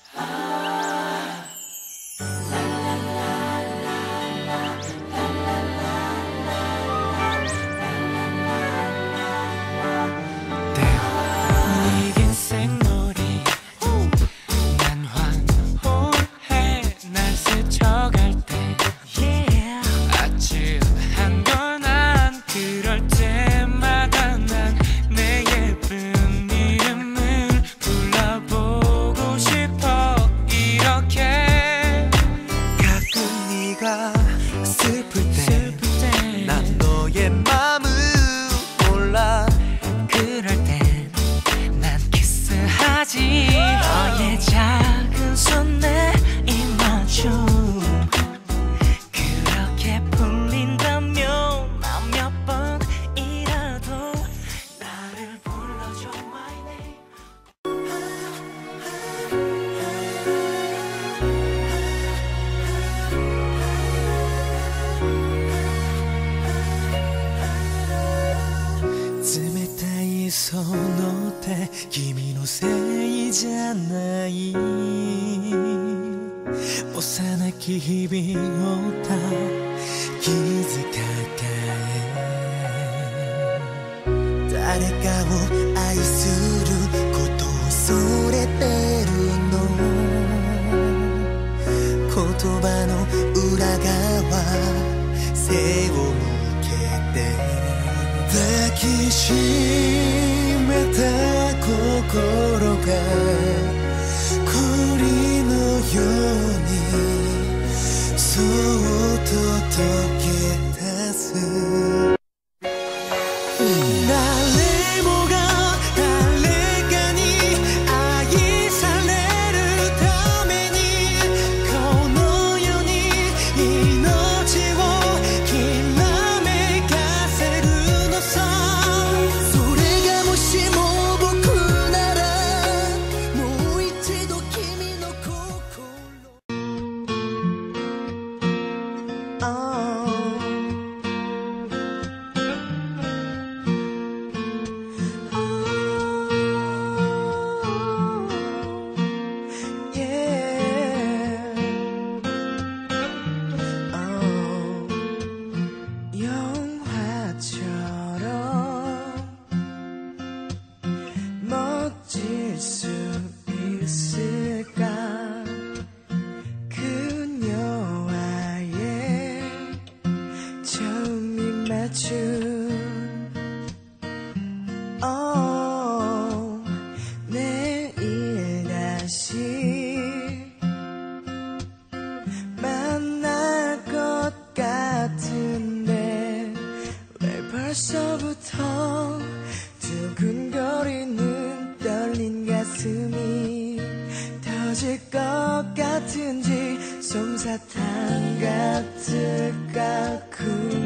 슬플 때 난 너의 맘을 몰라. 그럴 땐 난 키스하지. 너의 작은 손 내입맞춤 그렇게 풀린다면 난 몇 번이라도 나를 불러줘 my name.その手君のせいじゃない。幼き日々をた気づかかえ誰かを愛することを恐れてるの。言葉の裏側背を向けて抱きしめた心が栗のようにそっと溶け出す。誰もが誰かに愛されるためにこの世に命をきらめかせるのさ。それがもしも僕ならもう一度君の心멋질 수 있을까. 그녀와의 처음 입맞춤 내일 다시 만날 것 같은데 왜 벌써부터 두근거리는 떨린 가슴이 터질 것 같은지 솜사탕 같을까.